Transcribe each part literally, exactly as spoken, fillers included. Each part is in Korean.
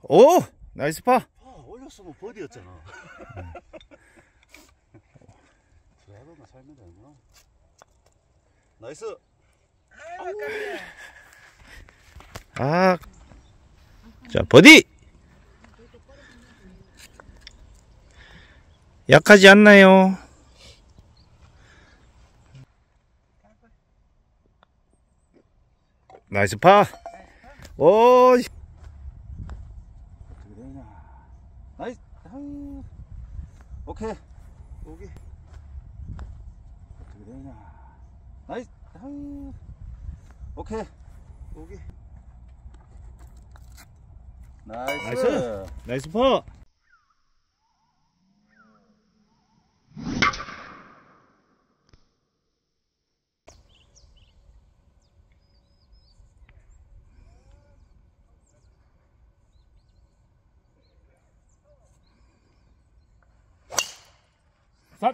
오! 나이스 파! 파 올렸으면 버디였잖아. 드라이버만 살면 되는구나. 나이스! 아, 자, 버디! 약하지 않나요? 나이스 파! 오! 어떻게 되냐. 나이스! 아유. 오케이. 여기. 어떻게 되냐. 나이스! 아유. 오케이. 여기. 나이스! 나이스! 나이스 파! 삿!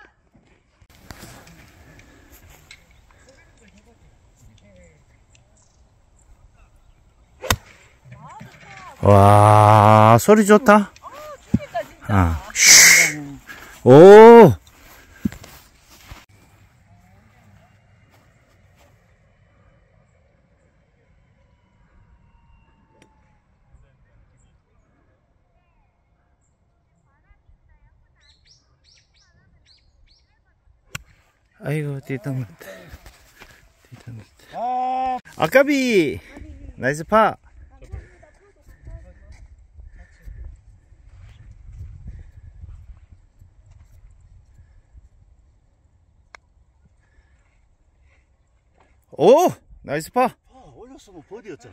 와, 소리 좋다. 아, 오! 아이고, 뒤땅났다. 뒤땅났다. 아, 아까비! 나이스 파! 오! 나이스 파! 파 올렸으면 버디였잖아.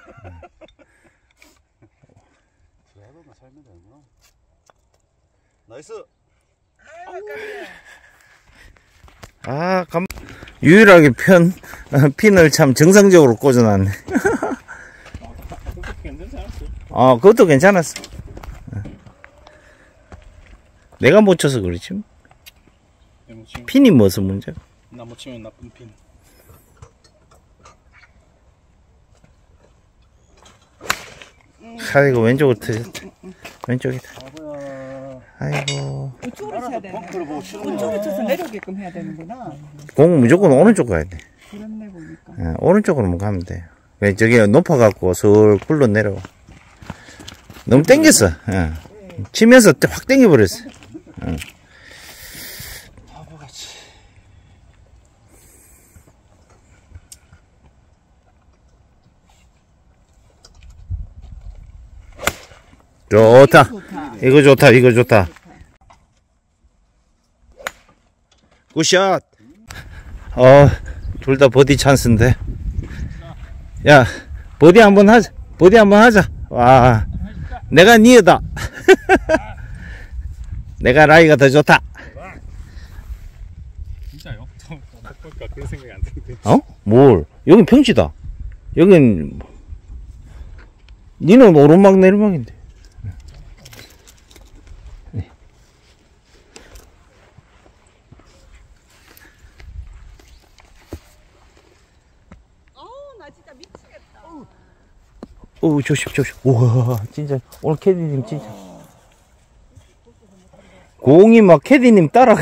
드라이버만 살면 되는구나. 나이스! 아, 감, 유일하게 편, 핀을 참 정상적으로 꽂아놨네. 어, 그것도 괜찮았어. 내가 못 쳐서 그렇지. 핀이 무슨 문제야? 나 못 치면 나쁜 핀. 아이고, 왼쪽으로 터졌다. 왼쪽이다. 아버야. 아이고. 우측으로 쳐야 되네. 벙커를 보고 치는 우측으로 쳐서 내려오게끔 해야 되는구나. 공 무조건 오른쪽 가야 돼. 그렇네 보니까. 예, 오른쪽으로만 가면 돼. 왜 저기 높아갖고 슬 굴러 내려와. 너무 땡겼어. 예. 치면서 확 땡겨버렸어. 예. 바보같이. 좋다. 좋다. 이거 좋다. 이거 좋다. 굿샷. 어, 둘 다 버디 찬스인데. 야, 버디 한번 하자. 버디 한번 하자. 와, 내가 니어다. 내가 라이가 더 좋다. 진짜요? 바꿀까 그런 생각이 안 드는데. 어? 뭘? 여긴 평지다. 여긴, 니는 오르막 내리막인데. 어우 나 진짜 미치겠다. 오, 조심, 조심. 우와, 진짜. 오늘 캐디님 진짜. 공이 막 캐디님 따라가.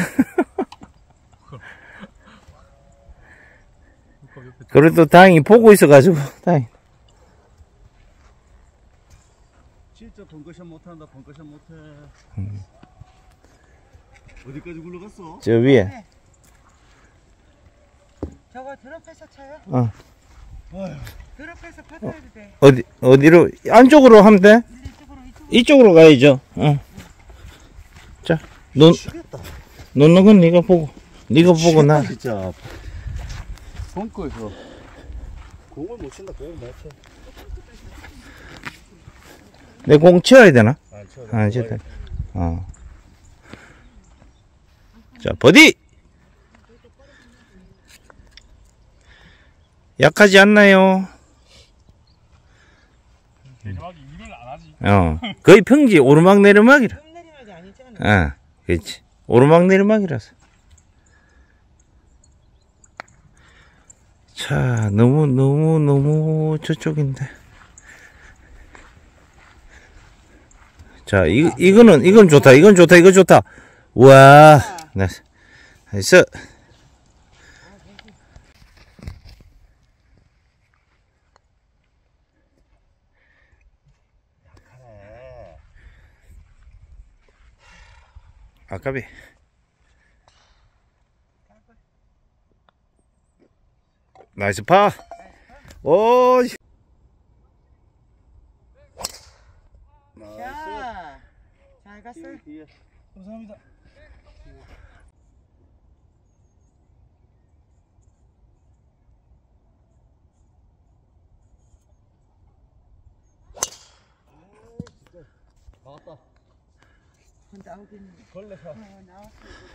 그래도 다행히 보고 있어가지고, 다행. 진짜 벙커샷 못한다. 벙커샷 못해. 어디까지 굴러갔어? 저 위에. 저거 드롭해서 쳐요? 어. 드롭해서 퍼트려도 돼. 어디, 어디로? 안쪽으로 하면 돼? 이쪽으로 이쪽으로. 이쪽으로 가야죠. 어. 자, 놓, 치겠다. 놓는 건 네가 보고. 네가 보고 나. 진짜. 벙커에서 공을 못 친다. 공을 못 쳐. 내 공 치워야 되나? 안 쳐. 안 치워야 돼. 어. 자, 버디! 약하지 않나요? 내리막이 일을 안 하지. 어. 거의 평지, 오르막 내리막이라. 좀 내리막이 아니잖아. 어, 그렇지. 오르막 내리막이라서. 자, 너무, 너무, 너무 저쪽인데. 자, 이, 이거는, 이건 좋다, 이건 좋다, 이거 좋다. 우와, 나이스. 나이스. 아까비. 나이스 파. 오. 자, 잘 갔어요. 감사합니다. 나왔다. 나오긴. 걸레가. 어, 나왔어.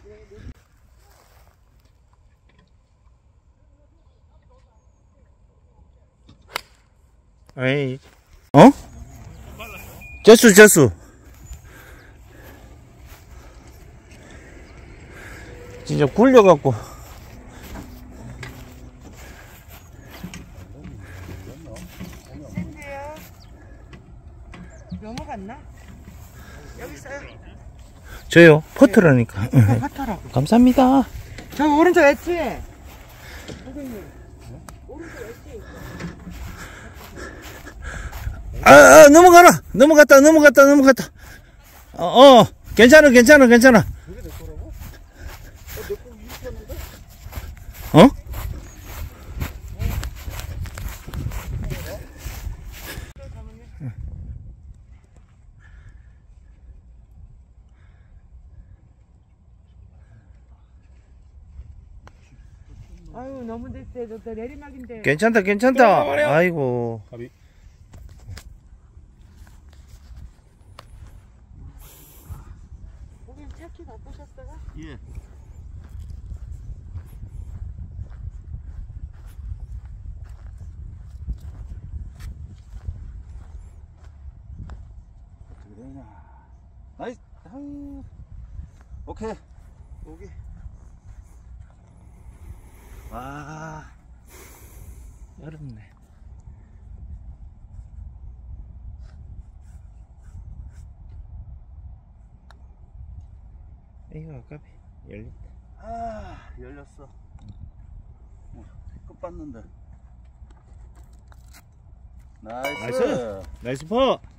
에이. 어? 재수, 재수. 진짜 굴려갖고. 센데요. 넘어갔나? 여기 있어요. 저요? 퍼트라니까. 하더라고. 감사합니다. 저 오른쪽 엣지. 아, 아, 넘어가라. 넘어갔다, 넘어갔다, 넘어갔다. 어, 어, 괜찮아, 괜찮아, 괜찮아. 어? 아유, 너무 됐어요. 저 내리막인데. 괜찮다, 괜찮다. 아이고. 가비. 고객님 차키 바꾸셨어요? 예. 어떻게 되냐. 나이스. 아유. 오케이. 오케이. 와. 어렵네. 이거 아까비 열렸다. 아, 열렸어. 어, 끝 봤는데. 나이스. 나이스. 나이스 퍼.